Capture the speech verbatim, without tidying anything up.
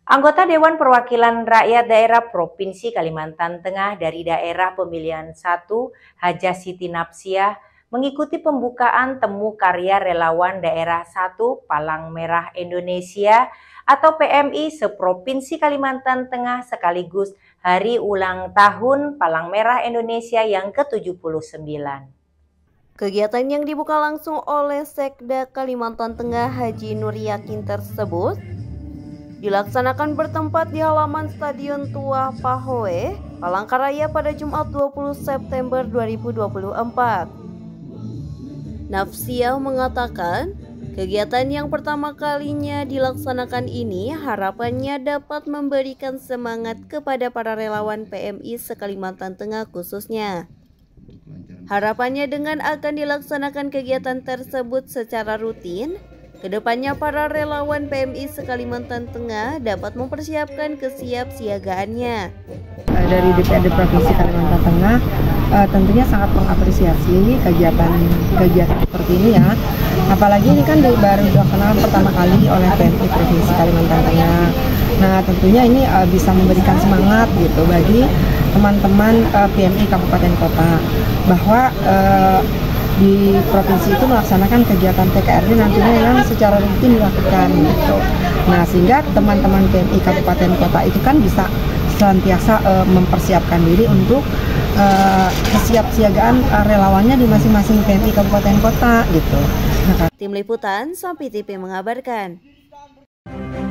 Anggota Dewan Perwakilan Rakyat Daerah Provinsi Kalimantan Tengah dari daerah pemilihan satu, Hajah Siti Napsiah, mengikuti pembukaan temu karya relawan daerah satu Palang Merah Indonesia atau P M I seprovinsi Kalimantan Tengah sekaligus hari ulang tahun Palang Merah Indonesia yang ke tujuh puluh sembilan. Kegiatan yang dibuka langsung oleh Sekda Kalimantan Tengah Haji Nur Yakin tersebut dilaksanakan bertempat di halaman Stadion Tua Pahoe, Palangkaraya pada Jumat dua puluh September dua ribu dua puluh empat. Napsiah mengatakan, kegiatan yang pertama kalinya dilaksanakan ini harapannya dapat memberikan semangat kepada para relawan P M I se-Kalimantan Tengah khususnya. Harapannya dengan akan dilaksanakan kegiatan tersebut secara rutin, kedepannya para relawan P M I se-Kalimantan Tengah dapat mempersiapkan kesiapsiagaannya. Dari D P R D Provinsi Kalimantan Tengah uh, tentunya sangat mengapresiasi kegiatan-kegiatan seperti ini ya. Apalagi ini kan baru dilaksanakan pertama kali oleh P M I Provinsi Kalimantan Tengah. Nah tentunya ini uh, bisa memberikan semangat gitu bagi teman-teman uh, P M I Kabupaten Kota bahwa uh, di provinsi itu melaksanakan kegiatan P K R D nantinya yang secara rutin dilakukan gitu. Nah sehingga teman-teman P M I Kabupaten Kota itu kan bisa senantiasa uh, mempersiapkan diri untuk uh, kesiapsiagaan uh, relawannya di masing-masing P M I Kabupaten Kota gitu. Nah, Tim Liputan Sampi T V mengabarkan.